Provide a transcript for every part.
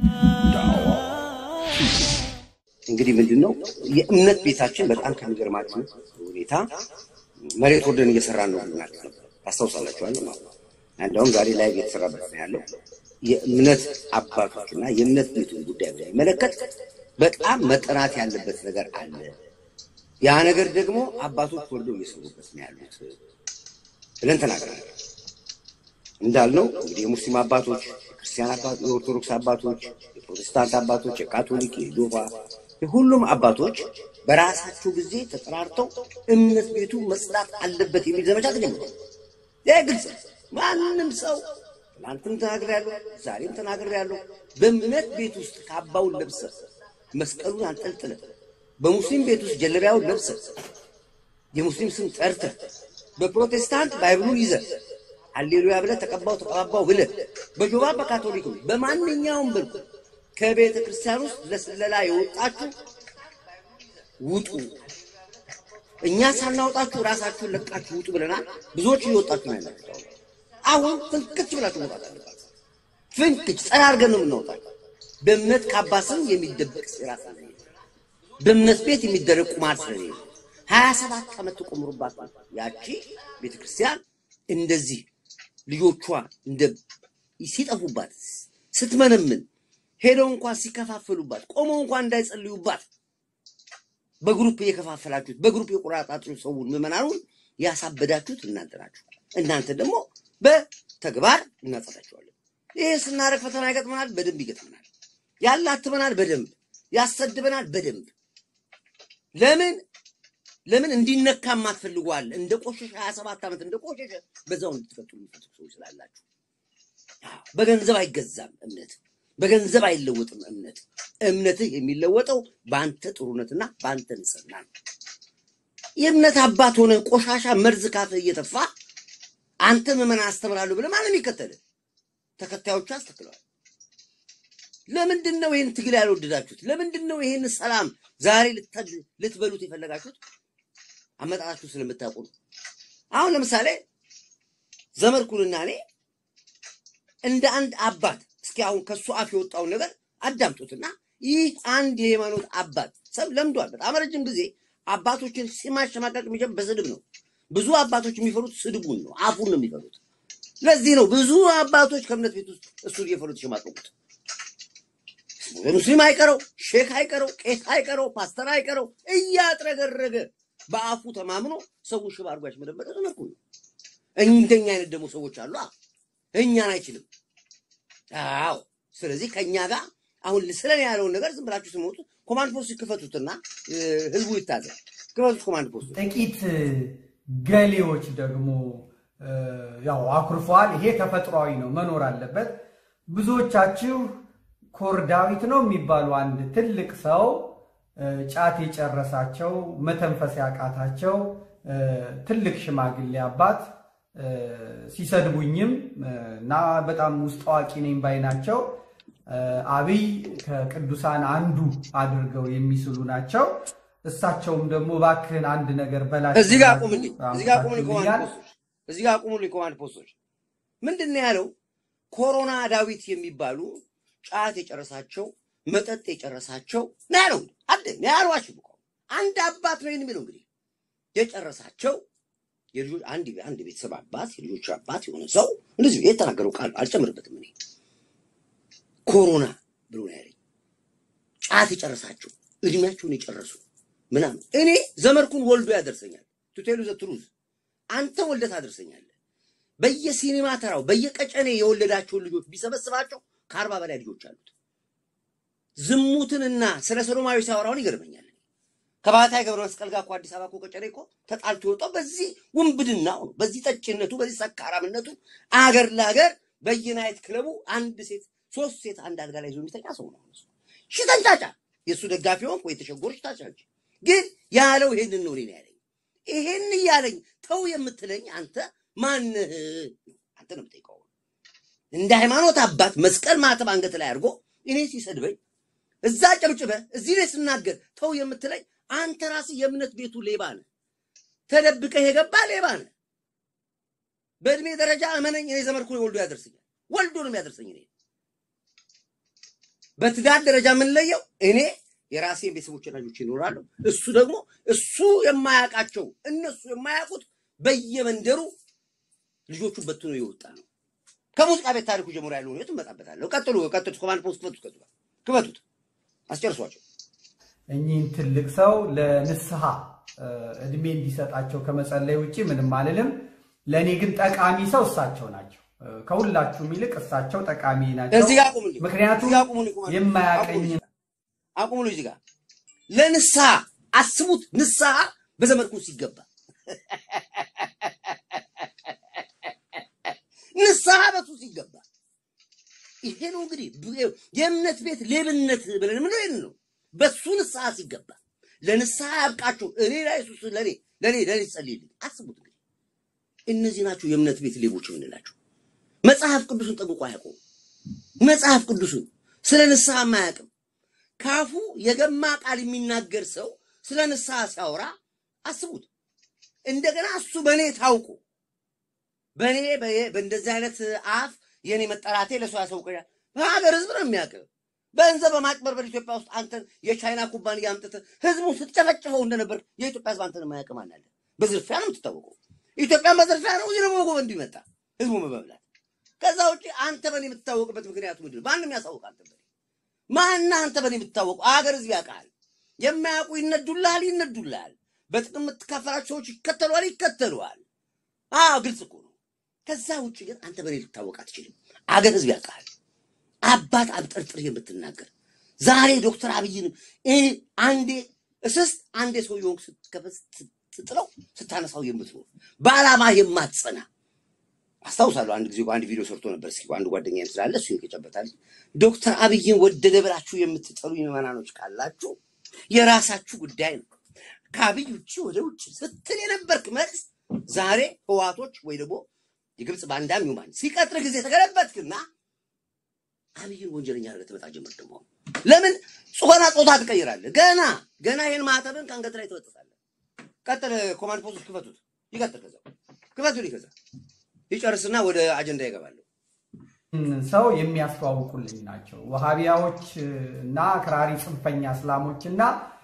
እንግዲህ ምንድነው የእምነት ቤታችን በጣም ከሚገርማችሁ ሁኔታ መሬት ወርደን እየሰራን ነው ማለት ነው። ታስታውሳላችሁ አይደል? እንደውም ዛሬ ላይ እየተሰራበት ነው ያለው የእምነት አባቶችና የእምነት ቤቱን ጉዳይ በሚመለከት በጣም መጠናት ያለበት ነገር አለ። ያ ነገር ደግሞ አባቶች ወርደው እየሰሩበት ነው ያሉት ብለን ተናግረናል። እንዳልነው እንግዲህ የሙስሊም አባቶች፣ ክርስቲያን አባቶች፣ የኦርቶዶክስ አባቶች፣ የፕሮቴስታንት አባቶች፣ የካቶሊክ፣ የይሖዋ ሁሉም አባቶች በራሳቸው ጊዜ ተጠራርተው እምነት ቤቱ መስራት አለበት የሚል ዘመቻ ተጀምሯል። የግልጽ ማንም ሰው ትናንትም ተናግሬያለሁ፣ ዛሬም ተናግሬያለሁ። በእምነት ቤት ውስጥ ካባውን ለብሰህ መስቀሉን አንጠልጥለህ በሙስሊም ቤት ውስጥ ጀለቢያውን ለብሰህ የሙስሊም ስም ጠርተህ በፕሮቴስታንት ባይብሉን ይዘህ ሃሌሉያ ብለህ ተቀባው ብለህ በጆባ በካቶሊክ በማንኛውም መልኩ ከቤተ ክርስቲያን ውስጥ ለስለላ የወጣችሁ ውጡ፣ እኛ ሳናወጣችሁ ራሳችሁን ለቃችሁ ውጡ ብለናል። ብዙዎች እየወጣችሁ ነው ያላችሁ። አሁን ፍንክች ብላችሁ መውጣት አለባችሁ። ፍንክች ጸራርገን ነው የምናወጣችሁ። በእምነት ካባስም የሚደበቅ ሴራ አለ። በእምነት ቤት የሚደረግ ቁማር ስለሌለ 27 ዓመት ተቆምሩባት ያቺ ቤተ ክርስቲያን እንደዚህ ልጆቿ እንደ ሲጠፉባት ስትመነምን ሄደው እንኳን ሲከፋፈሉባት ቆመው እንኳን እንዳይጸልዩባት በግሩፕ እየከፋፈላችሁት በግሩፕ የቁራጣጥሩ ሰውን ምዕመናኑን ያሳበዳችሁት እናንተ ናችሁ። እናንተ ደግሞ በተግባር እናጸዳችኋለን። ይሄ ስናረግ ፈተና ይገጥመናል፣ በደንብ ይገጥመናል። ያላትመናል፣ በደንብ ያሰድበናል፣ በደንብ ለምን እንዲነካ ማትፈልጓል? እንደ ቆሸሸ 27 ዓመት እንደ ቆሸሸ በዛው እንድትፈጥሩ የሚፈልጉ ሰዎች ስላላችሁ። በገንዘብ አይገዛም እምነት፣ በገንዘብ አይለወጥም እምነት። እምነትህ የሚለወጠው በአንተ ጥሩነትና በአንተ ንጽህና ነው። የእምነት አባት ሆነ ቆሻሻ መርዝ ካፍህ እየተፋ አንተ ምዕመና አስተምራለሁ ብለህ ማንም ይከተልህ? ተከታዮቹ አስተክለዋል። ለምንድን ነው ይሄን ትግል ያልወደዳችሁት? ለምንድን ነው ይሄን ሰላም ዛሬ ልትበሉት የፈለጋችሁት? አመጣጣችሁ ስለምታውቁ ነው። አሁን ለምሳሌ ዘመርኩንና እኔ እንደ አንድ አባት እስኪ አሁን ከሱ አፍ የወጣው ነገር አዳምጡትና ይህ አንድ የሃይማኖት አባት ሰብ ለምዷል። በጣም ረጅም ጊዜ አባቶችን ሲማሸማቀቅ የሚጀምር በስድብ ነው። ብዙ አባቶች የሚፈሩት ስድቡን ነው፣ አፉን ነው የሚፈሩት። ለዚህ ነው ብዙ አባቶች ከእምነት ቤት ውስጥ እሱን እየፈሩት ይሸማቀቁት። ሙስሊም አይቀረው፣ ሼክ አይቀረው፣ ቄስ አይቀረው፣ ፓስተር አይቀረው እያጥረገረገ በአፉ ተማምኖ ሰው ሽባ አርጓች መደበቀ ዘመርኩ ነው። እንደኛ አይነት ደግሞ ሰዎች አሉ። እኛን አይችልም። አዎ፣ ስለዚህ ከኛ ጋር አሁን ስለኔ ያለው ነገር ዝም ብላችሁ ስሞቱ ኮማንድ ፖስት ይከፈቱትና ህዝቡ ይታዘዝ። ከወጥ ኮማንድ ፖስት ጥቂት ገሌዎች ደግሞ ያው አኩርፏል። ይሄ ተፈጥሯዊ ነው፣ መኖር አለበት። ብዙዎቻችሁ ኮር ዳዊት ነው የሚባሉ አንድ ትልቅ ሰው ጫት የጨረሳቸው መተንፈስ ያቃታቸው ትልቅ ሽማግሌ አባት ሲሰድቡኝም እና በጣም ውስጥ አዋቂ ነኝ ባይናቸው አብይ ከቅዱሳን አንዱ አድርገው የሚስሉ ናቸው። እሳቸውም ደግሞ ባክህን አንድ ነገር በላቸው። እዚህ ጋር ቆሙልኝ ኮማንድ ፖስቶች ምንድነው ያለው? ኮሮና ዳዊት የሚባሉ ጫት የጨረሳቸው መጠጥ የጨረሳቸው ነው አይደል? ያሏችሁ አንድ አባት ነው የሚለው እንግዲህ የጨረሳቸው የልጆች አንድ ቤተሰብ አባት የልጆች አባት የሆነ ሰው እንደዚህ የተናገረው ቃል አልጨምርበትም። እኔ ኮሮና ብሎ ነው ያለኝ። ጫት የጨረሳቸው እድሜያቸውን የጨረሱ ምናምን እኔ ዘመርኩን ወልዶ ያደርሰኛል። ቱ ቴል ዩ ዘ ትሩዝ አንተ ወልደህ ታደርሰኛለህ። በየሲኒማ ተራው በየቀጨኔ የወለዳቸው ልጆች ቢሰበስባቸው ከ40 በላይ ልጆች አሉት። ዝሙትንና ስለ ሰዶማዊ ሲያወራውን ይገርመኛል። ከባታይ ገብረ መስቀል ጋር አዲስ አበባ እኮ ቀጨኔ እኮ ተጣልቶ ወጣው። በዚህ ውንብድናው ነው፣ በዚህ ጠጭነቱ፣ በዚህ ሰካራምነቱ አገር ለአገር በየናይት ክለቡ አንድ ሴት ሶስት ሴት አንድ አልጋ ላይ ይዞ የሚተኛ ሰው ነው። ሽተንጫጫ የሱ ደጋፊ ሆንክ ወይ ተሸጎርሽ ታጫጭ። ግን ያለው ይሄንን ነው እኔ ያለኝ። ይሄን ያለኝ ተው የምትለኝ አንተ ማንህ? አንተ ነው የምትጠይቀው። እንደ ሃይማኖት አባት መስቀል ማተብ አንገት ላይ አድርጎ እኔ ሲሰድበኝ እዛ ጨብጭበ እዚህ ላይ ስናገር ተው የምትለኝ አንተ ራስህ የእምነት ቤቱ ሌባ ነህ። ተደብቀህ የገባ ሌባ ነህ። በእድሜ ደረጃ እመነኝ እኔ ዘመርኩን ወልዶ ያደርሰኛል። ወልዶ ነው የሚያደርሰኝ። እኔ በትዳር ደረጃ ምን ለየው እኔ የራሴን ቤተሰቦች ልጆች ይኖራሉ እሱ ደግሞ እሱ የማያቃቸው እነሱ የማያቁት በየመንደሩ ልጆቹ በትኖ ይወጣሉ ከሙዚቃ ቤት ታሪኩ ጀምሮ ያለው ነው ተመጣጣለሁ ቀጥሉ ኮማንድ ፖስት ክፈቱት አስጨርሷቸው እኚህን ትልቅ ሰው ለንስሐ እድሜ እንዲሰጣቸው ከመጸለይ ውጪ ምንም አልልም ለኔ ግን ጠቃሚ ሰው እሳቸው ናቸው ከሁላችሁም ይልቅ እሳቸው ጠቃሚ ናቸው ምክንያቱም የማያቀኝ አቁሙሉ እዚህ ጋር ለንስሐ አስቡት ንስሐ በዘመድኩ ሲገባ ንስሐ በቱ ሲገባ ይሄ ነው እንግዲህ የእምነት ቤት ሌብነት ብለን ምን ነው በሱ ንስሐ ሲገባ ለንስሐ ያብቃችሁ እኔ ላይ ኢየሱስ ለኔ ጸልይልኝ አስቡት እንግዲህ እነዚህ ናቸው የእምነት ቤት ሌቦች ምንላችሁ መጽሐፍ ቅዱስን ጠብቆ አያውቁም መጽሐፍ ቅዱስን ስለ ንስሐ ማያውቅም ካፉ የገማ ቃል የሚናገር ሰው ስለ ንስሐ ሲያወራ አስቡት እንደገና እሱ በኔ ታውቁ በኔ በእንደዚህ አይነት አፍ የኔ መጠራቴ ለሰው ያሳውቀኛል ሀገር ህዝብ ነው የሚያውቀው በእንዘ በማጭበርበር ኢትዮጵያ ውስጥ አንተን የቻይና ኩባንያ አምጥተህ ህዝቡ ስትጨፈጭፈው እንደነበር የኢትዮጵያ ህዝብ አንተን የማያውቅ ማን አለ በዝርፊያ ነው የምትታወቀው ኢትዮጵያ በዝርፊያ ነው ይረሞ ጎበንዱ ይመጣ ህዝቡ መበብላት ከዛ ውጪ አንተ በኔ የምትታወቅበት ምክንያቱ ምንድን ነው ማንንም ያሳውቅ አንተ በኔ ማን አንተ በኔ የምትታወቁ ሀገር ህዝብ ያውቃል የማያውቁ ይነዱላል በጥቅም የምትካፈላቸው ሰዎች ይከተሉዋል ግልጽ እኮ ነው ከዛ ውጪ ግን አንተ በኔ ልታወቅ አትችልም ሀገር ህዝብ ያውቃል አባት አብጠርጥር የምትናገር ዛሬ ዶክተር አብይን አንዴ እስስት አንዴ ሰው ይሆን ስትጥለው ስታነሳው የምትኖር ባላማ የማትጸና አስተውሳለሁ አንድ ጊዜ አንድ ቪዲዮ ሰርቶ ነበር እስኪ አንድ ጓደኛዬ ስላለ እሱ ይከጨበታል ዶክተር አብይን ወደደ ብላችሁ የምትጠሉ የማናኖች ካላችሁ የራሳችሁ ጉዳይ ነው ከአብይ ውጪ ወደ ውጪ ስትል የነበርክ መልስ ዛሬ ህዋቶች ወይ ደግሞ የግብጽ ባንዳም ይሁን ሲቀጥር ጊዜ ተገለበጥክና አብይን ወንጀለኛ አድርገህ ተመጣ ጀመር ደግሞ ለምን ጾታ ትቀይራለህ ገና ይሄን ማተብን ካንገት ላይ ተወጥሳለህ ቀጥል ኮማንድ ፖስት ክፈቱት ይቀጥል ክፈቱት ይጨርስና ወደ አጀንዳ ይገባሉ ሰው የሚያስተዋውቁልኝ ናቸው ወሃቢያዎች እና አክራሪ ጽንፈኛ እስላሞችና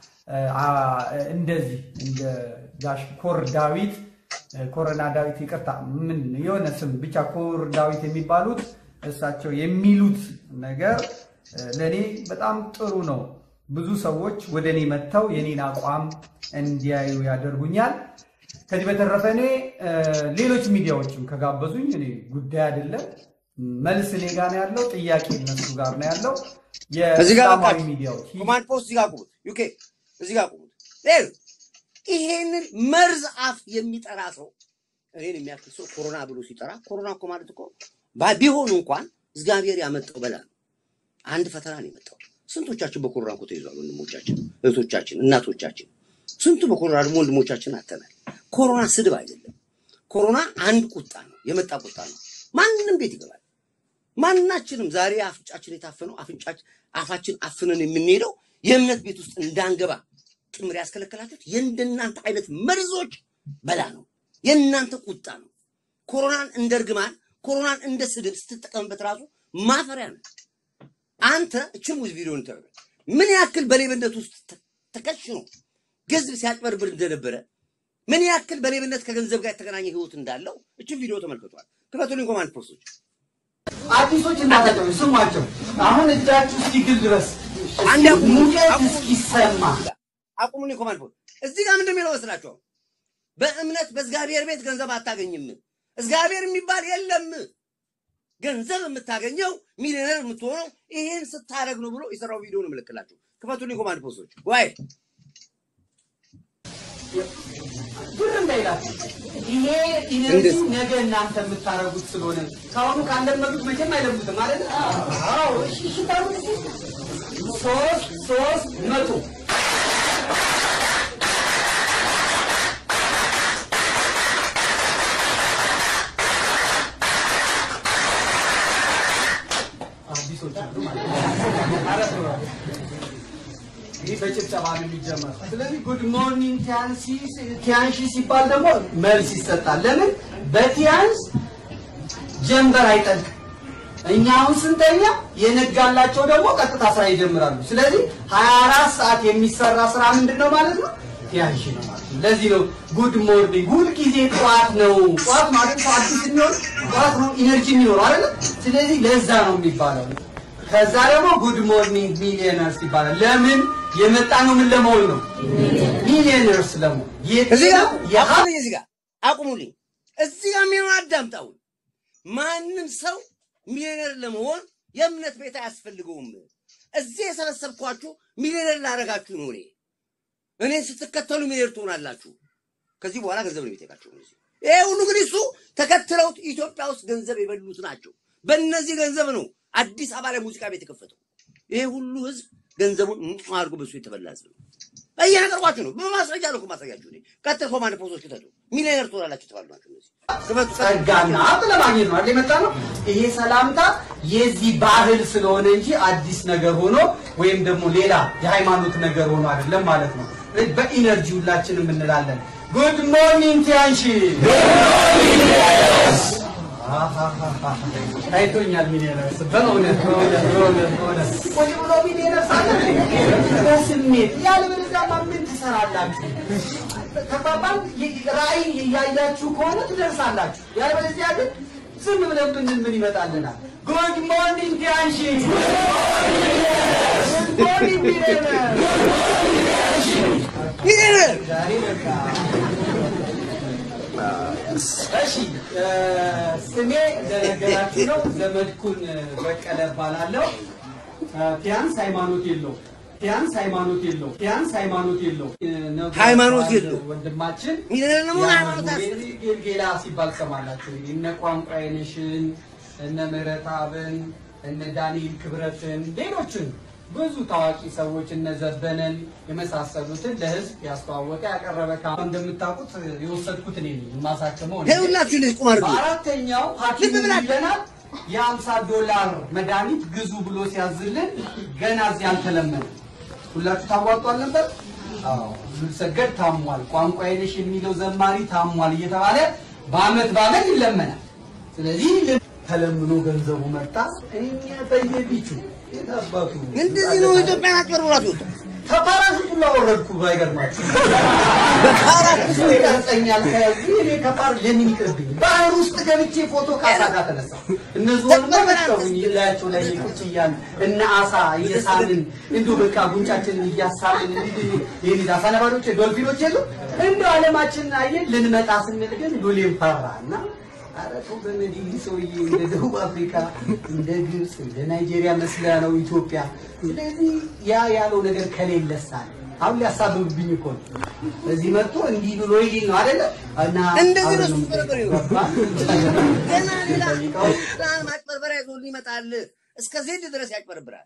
እንደዚህ እንደ ጋሽ ኮር ዳዊት ኮረና ዳዊት ይቀርታ ምን የሆነ ስም ብቻ ኮር ዳዊት የሚባሉት እሳቸው የሚሉት ነገር ለኔ በጣም ጥሩ ነው ብዙ ሰዎች ወደኔ መተው የኔን አቋም እንዲያዩ ያደርጉኛል ከዚህ በተረፈ እኔ ሌሎች ሚዲያዎችም ከጋበዙኝ እኔ ጉዳይ አይደለም መልስ እኔ ጋር ነው ያለው ጥያቄ እነሱ ጋር ነው ያለው የኢስላማዊ ሚዲያዎች ኮማንድ ፖስት ይጋቁት ዩኬ እዚህ ጋር ቆሙት ይሄንን መርዝ አፍ የሚጠራ ሰው እኔን የሚያክል ሰው ኮሮና ብሎ ሲጠራ ኮሮና እኮ ማለት እኮ ቢሆን እንኳን እግዚአብሔር ያመጣው በላ አንድ ፈተና ነው የመጣው ስንቶቻችን በኮሮና እኮ ተይዟል ወንድሞቻችን እህቶቻችን እናቶቻችን ስንቱ በኮሮና ደግሞ ወንድሞቻችን አተናል ኮሮና ስድብ አይደለም ኮሮና አንድ ቁጣ ነው የመጣ ቁጣ ነው ማንንም ቤት ይገባል ማንናችንም ዛሬ አፍንጫችን የታፈነው አፋችን አፍነን የምንሄደው የእምነት ቤት ውስጥ እንዳንገባ ጥምር ያስከለከላችሁት የእንደናንተ አይነት መርዞች በላ ነው የእናንተ ቁጣ ነው ኮሮናን እንደርግማን ኮሮናን እንደ ስድብ ስትጠቀምበት ራሱ ማፈሪያ ነው አንተ እቺም ቪዲዮን ተረበ ምን ያክል በሌብነት ውስጥ ተከሽኖ ገንዘብ ሲያጭበርብር እንደነበረ ምን ያክል በሌብነት ከገንዘብ ጋር የተገናኘ ህይወት እንዳለው እቺ ቪዲዮ ተመልክቷል ክፈቱልኝ ኮማንድ ፖስቶች አዲሶች እንዳታቀሩ ስሟቸው አሁን እጃችሁ እስኪግል ድረስ አንድ ሙቀት እስኪሰማ አቁሙልኝ ኮማንድ ፖስት እዚህ ጋር ምንድነው የሚለው መስላችሁ በእምነት በእግዚአብሔር ቤት ገንዘብ አታገኝም እግዚአብሔር የሚባል የለም ገንዘብ የምታገኘው ሚሊዮነር የምትሆነው ይሄን ስታረግ ነው ብሎ ይሰራው ቪዲዮ ነው መልከላችሁ ክፈቱልኝ ኮማንድ ፖስቶች ወይ ብርም ባይላችሁ ይሄ ኢነርጂ ነገ እናንተ የምታረጉት ስለሆነ ካሁኑ ካለመዱት መቼም አይለሙትም ማለት አዎ እሺ ታሩት 300 በጭብጨባን የሚጀመር ስለዚህ ጉድ ሞርኒንግ ቲያንሺ ሲባል ደግሞ መልስ ይሰጣል ለምን በቲያንስ ጀንበር አይጠልቅ እኛውን ስንተኛ የነጋላቸው ደግሞ ቀጥታ ስራ ይጀምራሉ ስለዚህ 24 ሰዓት የሚሰራ ስራ ምንድነው ማለት ነው ቲያንሺ ነው ማለት ነው ለዚህ ነው ጉድ ሞርኒንግ ሁሉ ጊዜ ጧት ነው ጧት ማለት አዲስ የሚሆን ጧት ነው ኢነርጂ የሚኖር አይደል ስለዚህ ለዛ ነው የሚባለው ከዛ ደግሞ ጉድ ሞርኒንግ ሚሊዮነርስ ይባላል ለምን የመጣ ነው ምን ለመሆን ነው ሚሊዮነርስ ለመሆን እዚህ ጋር አቁሙልኝ እዚህ ጋር ምን አዳምጣው ማንንም ሰው ሚሊዮነር ለመሆን የእምነት ቤት አያስፈልገውም እዚህ የሰበሰብኳችሁ ሚሊዮነር ላረጋችሁ ነው እኔ ስትከተሉ ሚሊዮነር ትሆናላችሁ ከዚህ በኋላ ገንዘብ ነው የሚጠይቃችሁ ይሄ ሁሉ ግን እሱ ተከትለውት ኢትዮጵያ ውስጥ ገንዘብ የበሉት ናቸው በእነዚህ ገንዘብ ነው አዲስ አበባ ላይ ሙዚቃ ቤት ተከፈተው ይሄ ሁሉ ህዝብ ገንዘቡን አርጎ በሱ የተበላዘ ነው እያነገርኳችሁ ነው በማስረጃ ነው ማሳያችሁ ነው ቀጥታ ኮማንድ ፖስቶች ከተቱ ሚሊዮነር ትሆናላችሁ ተባሉናችሁ እነዚህ ጸጋና ለማግኘት ነው አይደል መጣ ነው ይሄ ሰላምታ የዚህ ባህል ስለሆነ እንጂ አዲስ ነገር ሆኖ ወይም ደግሞ ሌላ የሃይማኖት ነገር ሆኖ አይደለም ማለት ነው በኢነርጂ ሁላችንም እንላለን ጉድ ሞርኒንግ ቲያንሺ አይቶኛል ሚሊዮነርስ በእውነት ቆይ ብሎ ሚሊዮነርስ አለ በስሜት ያለ በለዚያማ ምን ትሰራላችሁ ተባባል ራእይ ያያችሁ ከሆነ ትደርሳላችሁ ያለ በለዚያ ግን ዝም ብለን ምን ይመጣልናል ጉድ ሞርኒንግ ቲያንሺ ጉድ ሞርኒንግ ሚሊዮነር ዛሬ በቃ እሺ ስሜ ለነገራችሁ ነው ዘመድኩን በቀለ ባላለው ፒያንስ ሃይማኖት የለው ሃይማኖት የለው ወንድማችን ሚሊዮነር ነው ሃይማኖት ጌላ ሲባል ሰማላችሁ እነ ቋንቋዬነሽን እነ ምህረታብን እነ ዳንኤል ክብረትን ሌሎችን ብዙ ታዋቂ ሰዎች እነ ዘበነን የመሳሰሉትን ለህዝብ ያስተዋወቀ ያቀረበ እንደምታውቁት የወሰድኩት እኔ ነኝ ማሳከመው ነው ሁላችሁ ልጅ ቁማር አራተኛው ሐኪም ይለናል የ$50 መድኃኒት ግዙ ብሎ ሲያዝልን ገና እዚህ አልተለመደ ሁላችሁ ታዋጣው ነበር አዎ ሰገድ ታሟል ቋንቋዬነሽ የሚለው ዘማሪ ታሟል እየተባለ በአመት ይለመናል ስለዚህ ተለምኖ ገንዘቡ መጣ እኛ በየቢቹ የታባቱ እንደዚህ ነው ኢትዮጵያ አጭበርብራቱ ተፓራሹቱ ላወረድኩ ባይገርማችሁ በፓራሹቱ ይታጠኛል ከዚህ እኔ ከፓር ለምን ይቅርብኝ ባህር ውስጥ ገብቼ ፎቶ ካሳጋ ተነሳ እነዚህ ወንበራቸውን ይላያቸው ላይ ቁጭያን እና አሳ እየሳልን እንዱ በቃ ጉንጫችንን እያሳልን ይሄን አሳ ነባሮች ዶልፊኖች የሉ እንደ ዓለማችን አየን ልንመጣ ስንል ግን ዱሌም ፈራና አረቱ በመዲን ሰውዬ እንደ ደቡብ አፍሪካ እንደ ግብጽ እንደ ናይጄሪያ መስላ ነው ኢትዮጵያ ስለዚህ ያለው ነገር ከሌለሳል አሁን ሊያሳብብኝ እኮ እዚህ መጥቶ እንዲህ ብሎ ይል ነው አይደለ እና እንደዚህ ነው ተፈረበረ ገና ሌላ ማጭበርበሪያ ይዞ ሊመጣል እስከ ዜድ ድረስ ያጭበርብራል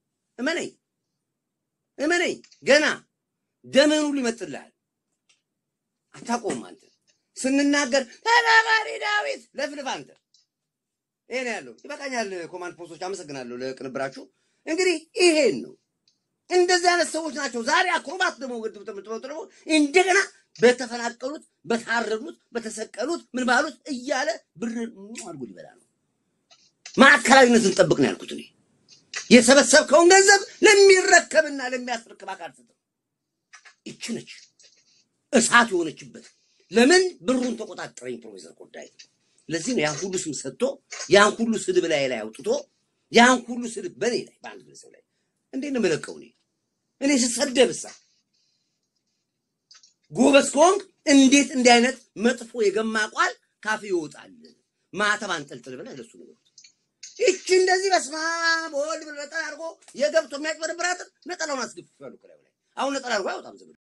እመነኝ ገና ደመኑ ሊመጥልሃል አታቆም አንተ ስንናገር ተናጋሪ ዳዊት ለፍልፍ አንተ ይሄን ያለው ይበቃኛል ኮማንድ ፖስቶች አመሰግናለሁ ለቅንብራችሁ እንግዲህ ይሄን ነው እንደዚህ አይነት ሰዎች ናቸው ዛሬ አክሮባት ደግሞ ተመጥተው እንደገና በተፈናቀሉት በታረዱት በተሰቀሉት ምን ባሉት እያለ ብር አድርጎ ሊበላ ነው ማዕከላዊነትን ጠብቅ ነው ያልኩት እኔ የሰበሰብከውን ገንዘብ ለሚረከብና ለሚያስረክብ አካል ሰጠው እቺነች እሳት የሆነችበት ለምን ብሩን ተቆጣጣረኝ ፕሮፌሰር ኮዳይ ለዚህ ነው ያን ሁሉ ስም ሰጥቶ ያን ሁሉ ስድብ ላይ አውጥቶ ያን ሁሉ ስድብ በኔ ላይ ባንድ ግለሰብ ላይ እንዴት ነው መለቀው እኔ ስሰደብሳ ጎበዝ ኮንግ እንዴት እንዲህ አይነት መጥፎ የገማ ቃል ካፍ ይወጣል ማተብ አንጠልጥል ብለ ለሱ ነው እቺ እንደዚህ በስማ ቦል ብለጣ አርጎ የገብቶ የሚያጭበረብራት ነጠላውን አስገፍፋሉ ከላይ አሁን ነጠላ አርጎ አይወጣም